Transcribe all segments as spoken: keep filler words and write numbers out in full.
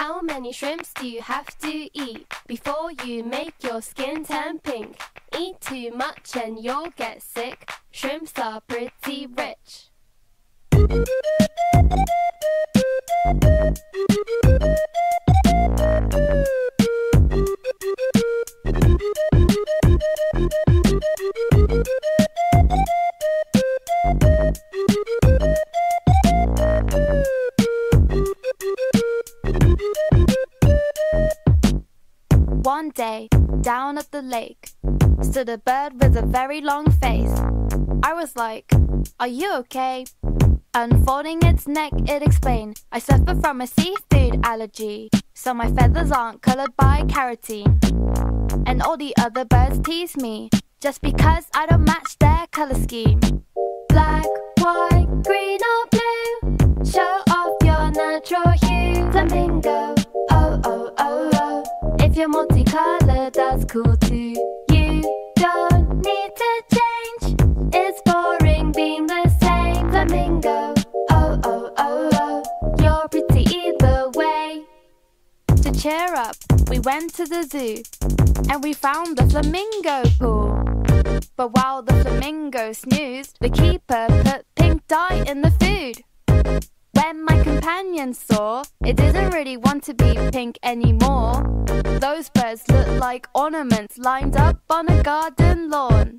How many shrimps do you have to eat before you make your skin turn pink? Eat too much and you'll get sick. Shrimps are pretty rich. One day, down at the lake, stood a bird with a very long face. I was like, "Are you okay?" Unfolding its neck, it explained, "I suffer from a seafood allergy, so my feathers aren't colored by carotene." And all the other birds tease me, just because I don't match their color scheme. Black, white, green or blue, show off your natural hue. Flamingo, oh, oh, oh, oh, if you're multicolored, that's cool too. You don't need to change, it's boring being the same. Flamingo, oh, oh, oh, oh, you're pretty either way. To cheer up, we went to the zoo, and we found the flamingo pool. But while the flamingo snoozed, the keeper put pink dye in the food. When my companion saw, it didn't really want to be pink anymore. Those birds looked like ornaments lined up on a garden lawn.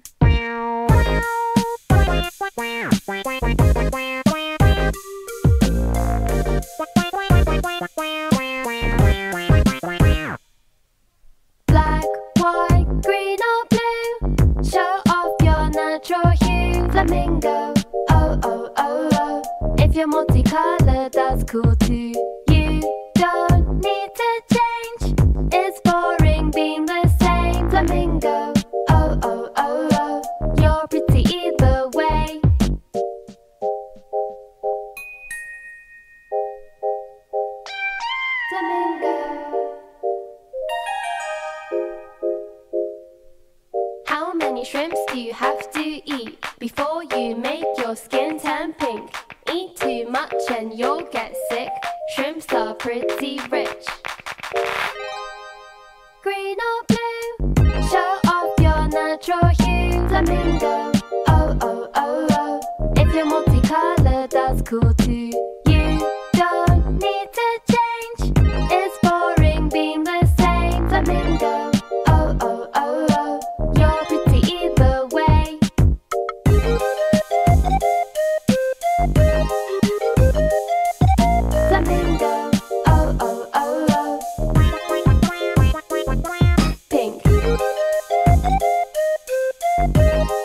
Black, white, green or blue, show off your natural hue. Flamingo, oh, oh, oh, oh, if you're multicolored, that's cool too. You don't need to change, it's boring being the same. Flamingo, oh, oh, oh, oh, you're pretty either way. Flamingo. How many shrimps do you have to eat before you make your skin turn pink? Eat too much and you'll get sick. Shrimps are pretty rich. Green or blue, show off your natural hue. Flamingo, oh, oh, oh, oh, if you're multicolored, that's cool too. You don't need to change, it's boring being the same. Flamingo, oh, oh, oh, oh, you're pretty either way. Flamingo, oh, oh, oh, oh, pink.